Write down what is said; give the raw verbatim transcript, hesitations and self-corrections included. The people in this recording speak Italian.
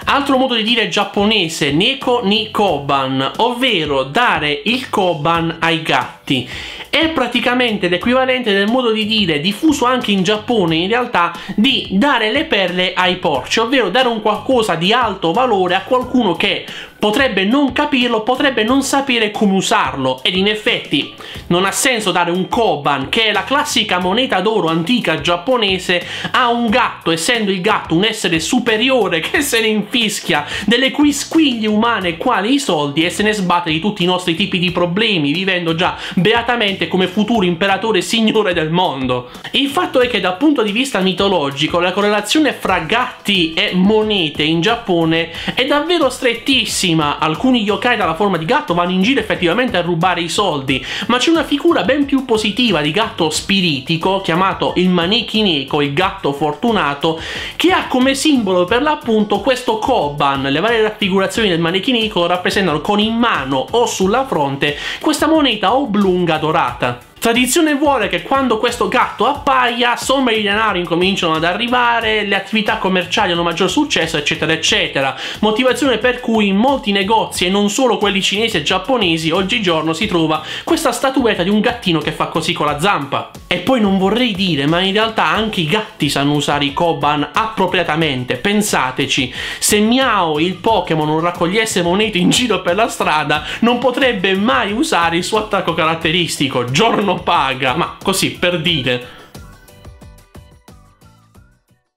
Altro modo di dire giapponese, neko ni koban, ovvero dare il koban ai gatti. È praticamente l'equivalente del modo di dire diffuso anche in Giappone in realtà di dare le perle ai porci, ovvero dare un qualcosa di alto valore a qualcuno che potrebbe non capirlo, potrebbe non sapere come usarlo, ed in effetti non ha senso dare un koban, che è la classica moneta d'oro antica giapponese, a un gatto, essendo il gatto un essere superiore che se ne infischia delle quisquiglie umane quali i soldi e se ne sbatte di tutti i nostri tipi di problemi, vivendo già beatamente come futuro imperatore signore del mondo. Il fatto è che dal punto di vista mitologico la correlazione fra gatti e monete in Giappone è davvero strettissima. Alcuni yokai dalla forma di gatto vanno in giro effettivamente a rubare i soldi, ma c'è una figura ben più positiva di gatto spiritico chiamato il Maneki Neko, il gatto fortunato, che ha come simbolo per l'appunto questo koban. Le varie raffigurazioni del Maneki Neko rappresentano con in mano o sulla fronte questa moneta oblunga dorata. Tradizione vuole che quando questo gatto appaia, somme di denaro incominciano ad arrivare, le attività commerciali hanno maggior successo, eccetera eccetera. Motivazione per cui in molti negozi, e non solo quelli cinesi e giapponesi, oggigiorno si trova questa statuetta di un gattino che fa così con la zampa. E poi non vorrei dire, ma in realtà anche i gatti sanno usare i koban appropriatamente. Pensateci, se Miao, il Pokémon, non raccogliesse monete in giro per la strada, non potrebbe mai usare il suo attacco caratteristico, giorno paga, ma così per dire.